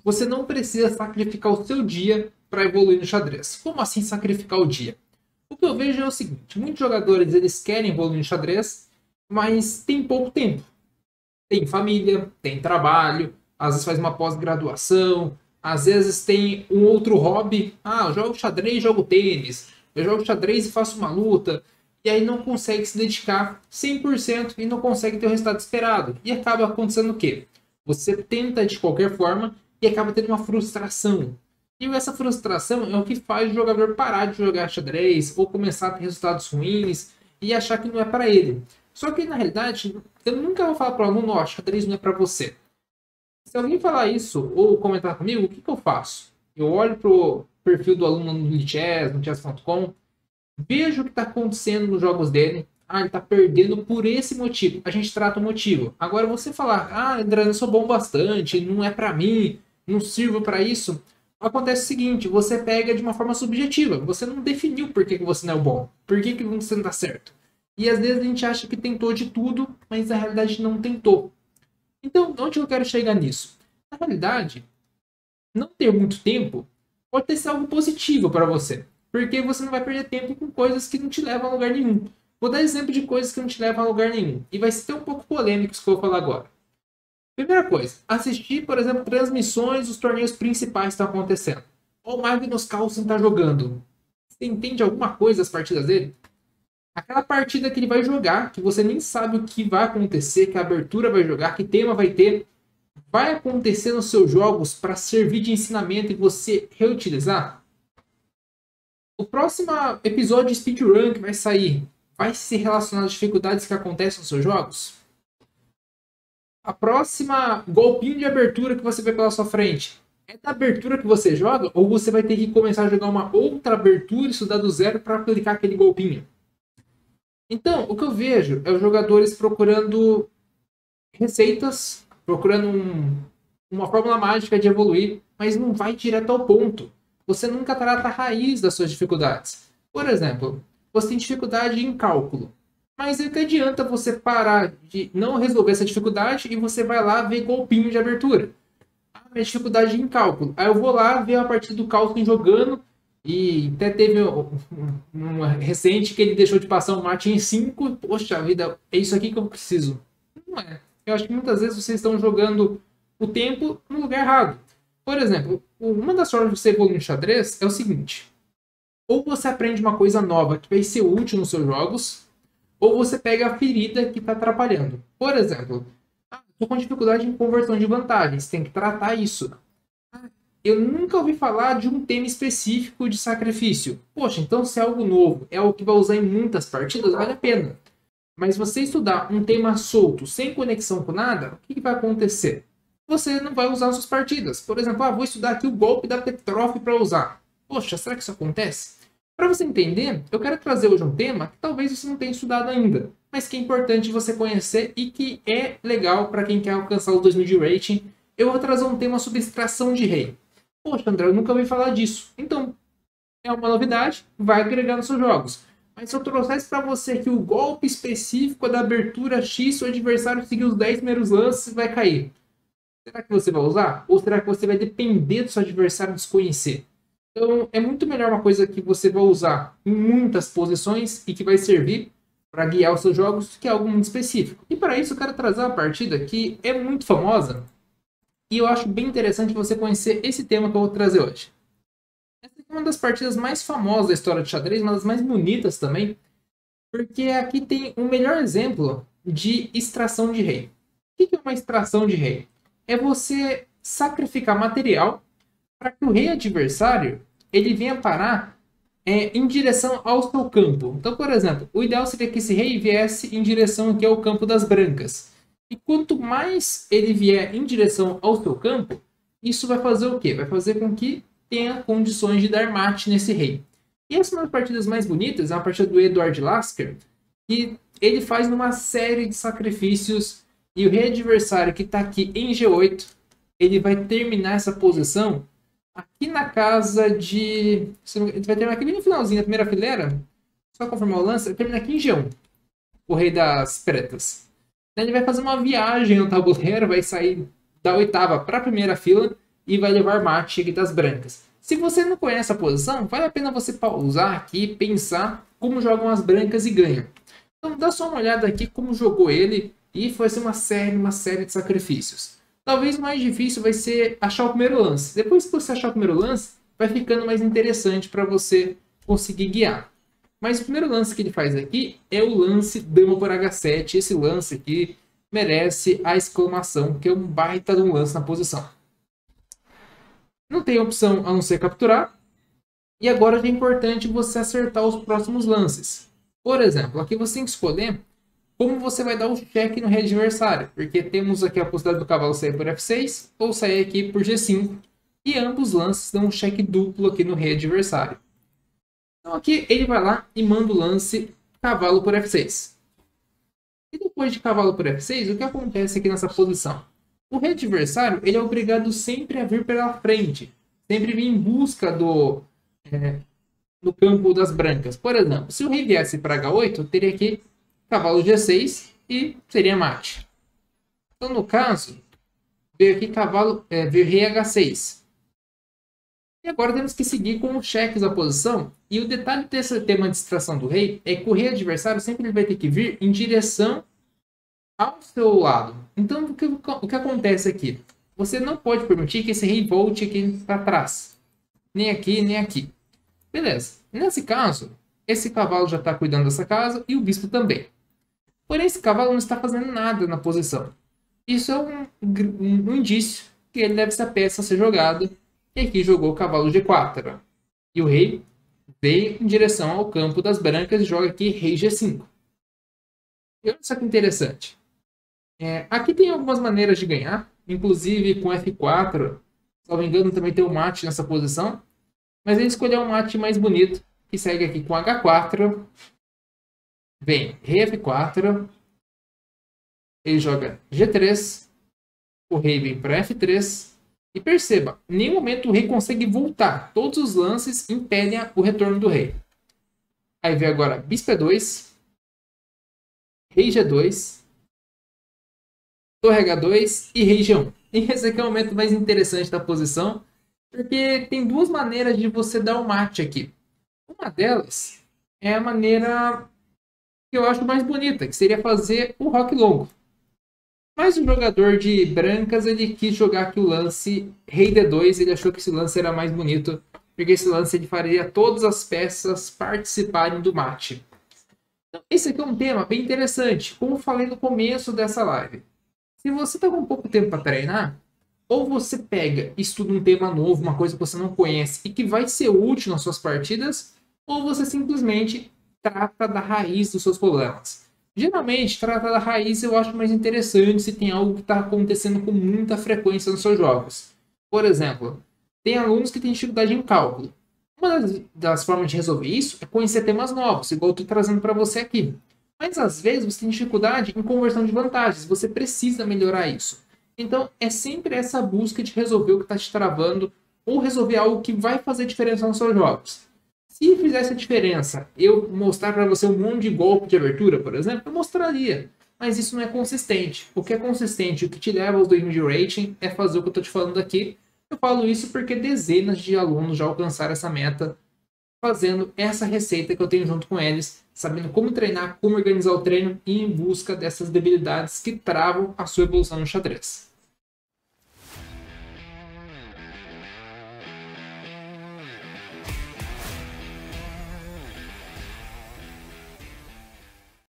você não precisa sacrificar o seu dia para evoluir no xadrez. Como assim sacrificar o dia? O que eu vejo é o seguinte, muitos jogadores eles querem evoluir no xadrez, mas tem pouco tempo. Tem família, tem trabalho, às vezes faz uma pós-graduação, às vezes tem um outro hobby. Ah, eu jogo xadrez, jogo tênis. Eu jogo xadrez e faço uma luta. E aí não consegue se dedicar 100% e não consegue ter o resultado esperado. E acaba acontecendo o quê? Você tenta de qualquer forma e acaba tendo uma frustração. E essa frustração é o que faz o jogador parar de jogar xadrez ou começar a ter resultados ruins e achar que não é para ele. Só que na realidade, eu nunca vou falar para o aluno, ó, xadrez não é para você. Se alguém falar isso ou comentar comigo, o que, que eu faço? Eu olho para o perfil do aluno no Chess, no chess.com, vejo o que está acontecendo nos jogos dele. Ah, ele está perdendo por esse motivo. A gente trata o motivo. Agora você falar, ah, André, eu sou bom bastante, não é para mim, não sirvo para isso. Acontece o seguinte, você pega de uma forma subjetiva. Você não definiu por que você não é bom. Por que você não está certo. E às vezes a gente acha que tentou de tudo, mas na realidade não tentou. Então, onde eu quero chegar nisso? Na realidade, não ter muito tempo pode ser algo positivo para você. Porque você não vai perder tempo com coisas que não te levam a lugar nenhum. Vou dar exemplo de coisas que não te levam a lugar nenhum. E vai ser um pouco polêmico isso que eu vou falar agora. Primeira coisa, assistir, por exemplo, transmissões dos torneios principais que estão acontecendo. Ou o Magnus Carlsen está jogando. Você entende alguma coisa das partidas dele? Aquela partida que ele vai jogar, que você nem sabe o que vai acontecer, que a abertura vai jogar, que tema vai ter, vai acontecer nos seus jogos para servir de ensinamento e você reutilizar? O próximo episódio de speedrun que vai sair vai se relacionar às dificuldades que acontecem nos seus jogos? A próxima golpinho de abertura que você vê pela sua frente é da abertura que você joga ou você vai ter que começar a jogar uma outra abertura e estudar do zero para aplicar aquele golpinho? Então, o que eu vejo é os jogadores procurando receitas, procurando uma fórmula mágica de evoluir, mas não vai direto ao ponto. Você nunca trata a raiz das suas dificuldades. Por exemplo, você tem dificuldade em cálculo. Mas é que adianta você parar de não resolver essa dificuldade e você vai lá ver golpinho de abertura. Ah, minha dificuldade em cálculo. Aí eu vou lá ver a partida do Carlsen jogando. E até teve um recente que ele deixou de passar um mate em 5. Poxa vida, é isso aqui que eu preciso. Não é. Eu acho que muitas vezes vocês estão jogando o tempo no lugar errado. Por exemplo, uma das formas de você evoluir no xadrez é o seguinte. Ou você aprende uma coisa nova que vai ser útil nos seus jogos, ou você pega a ferida que está atrapalhando. Por exemplo, estou com dificuldade em conversão de vantagens. Tem que tratar isso. Eu nunca ouvi falar de um tema específico de sacrifício. Poxa, então se é algo novo, é algo que vai usar em muitas partidas, vale a pena. Mas você estudar um tema solto, sem conexão com nada, o que vai acontecer? Você não vai usar nas suas partidas. Por exemplo, vou estudar aqui o golpe da Petrov para usar. Poxa, será que isso acontece? Para você entender, eu quero trazer hoje um tema que talvez você não tenha estudado ainda, mas que é importante você conhecer e que é legal para quem quer alcançar os 2000 de rating. Eu vou trazer um tema sobre extração de rei. Poxa, André, eu nunca ouvi falar disso. Então, é uma novidade, vai agregar nos seus jogos. Mas se eu trouxesse para você que o golpe específico da abertura X, o adversário seguir os 10 primeiros lances, vai cair. Será que você vai usar? Ou será que você vai depender do seu adversário desconhecer? Então, é muito melhor uma coisa que você vai usar em muitas posições e que vai servir para guiar os seus jogos do que algo muito específico. E para isso, eu quero trazer uma partida que é muito famosa e eu acho bem interessante você conhecer esse tema que eu vou trazer hoje. Essa é uma das partidas mais famosas da história de xadrez, uma das mais bonitas também, porque aqui tem o melhor exemplo de extração de rei. O que é uma extração de rei? É você sacrificar material para que o rei adversário ele venha parar em direção ao seu campo. Então, por exemplo, o ideal seria que esse rei viesse em direção aqui ao campo das brancas. E quanto mais ele vier em direção ao seu campo, isso vai fazer o quê? Vai fazer com que tenha condições de dar mate nesse rei. E essa é uma das partidas mais bonitas, é uma partida do Eduard Lasker, que ele faz uma série de sacrifícios e o rei adversário que está aqui em G8, ele vai terminar essa posição aqui na casa de... Ele vai terminar aqui bem no finalzinho, na primeira fileira, só confirmar o lance, ele termina aqui em G1, o rei das pretas. Ele vai fazer uma viagem no tabuleiro, vai sair da oitava para a primeira fila e vai levar mate aqui das brancas. Se você não conhece a posição, vale a pena você pausar aqui, pensar como jogam as brancas e ganham. Então dá só uma olhada aqui como jogou ele e foi assim, uma série de sacrifícios. Talvez o mais difícil vai ser achar o primeiro lance. Depois que você achar o primeiro lance, vai ficando mais interessante para você conseguir guiar. Mas o primeiro lance que ele faz aqui é o lance dama por H7. Esse lance aqui merece a exclamação, que é um baita de um lance na posição. Não tem opção a não ser capturar. E agora é importante você acertar os próximos lances. Por exemplo, aqui você tem que escolher como você vai dar o cheque no rei adversário. Porque temos aqui a possibilidade do cavalo sair por F6 ou sair aqui por G5. E ambos os lances dão um cheque duplo aqui no rei adversário. Então aqui ele vai lá e manda o lance cavalo por F6. E depois de cavalo por F6, o que acontece aqui nessa posição? O rei adversário ele é obrigado sempre a vir pela frente. Sempre vir em busca do campo das brancas. Por exemplo, se o rei viesse para H8, eu teria aqui cavalo G6 e seria mate. Então no caso, veio aqui veio rei H6. E agora temos que seguir com os cheques da posição. E o detalhe desse tema de distração do rei é que o rei adversário sempre vai ter que vir em direção ao seu lado. Então, o que acontece aqui? Você não pode permitir que esse rei volte aqui para trás. Nem aqui, nem aqui. Beleza. Nesse caso, esse cavalo já está cuidando dessa casa e o bispo também. Porém, esse cavalo não está fazendo nada na posição. Isso é um indício que ele deve ser a peça a ser jogada. E aqui jogou o cavalo G4. E o rei veio em direção ao campo das brancas e joga aqui rei G5. E olha só que interessante. Aqui tem algumas maneiras de ganhar. Inclusive com F4. Se não me engano também tem o mate nessa posição. Mas ele escolheu um mate mais bonito. Que segue aqui com H4. Vem rei F4. Ele joga G3. O rei vem para F3. E perceba, em nenhum momento o rei consegue voltar. Todos os lances impedem o retorno do rei. Aí vem agora bispo E2, rei G2, torre H2 e rei G1. E esse aqui é o momento mais interessante da posição, porque tem duas maneiras de você dar o mate aqui. Uma delas é a maneira que eu acho mais bonita, que seria fazer o roque longo. Mas o jogador de brancas, ele quis jogar aqui o lance rei D2, ele achou que esse lance era mais bonito, porque esse lance ele faria todas as peças participarem do mate. Então, esse aqui é um tema bem interessante, como eu falei no começo dessa live. Se você está com pouco tempo para treinar, ou você pega e estuda um tema novo, uma coisa que você não conhece e que vai ser útil nas suas partidas, ou você simplesmente trata da raiz dos seus problemas. Geralmente, tratar da raiz eu acho mais interessante se tem algo que está acontecendo com muita frequência nos seus jogos. Por exemplo, tem alunos que têm dificuldade em cálculo. Uma das formas de resolver isso é conhecer temas novos, igual eu estou trazendo para você aqui. Mas às vezes você tem dificuldade em conversão de vantagens, você precisa melhorar isso. Então é sempre essa busca de resolver o que está te travando ou resolver algo que vai fazer diferença nos seus jogos. Se fizesse a diferença, eu mostrar para você um monte de golpe de abertura, por exemplo, eu mostraria. Mas isso não é consistente. O que é consistente, o que te leva aos 2000 de rating, é fazer o que eu estou te falando aqui. Eu falo isso porque dezenas de alunos já alcançaram essa meta fazendo essa receita que eu tenho junto com eles, sabendo como treinar, como organizar o treino e em busca dessas debilidades que travam a sua evolução no xadrez.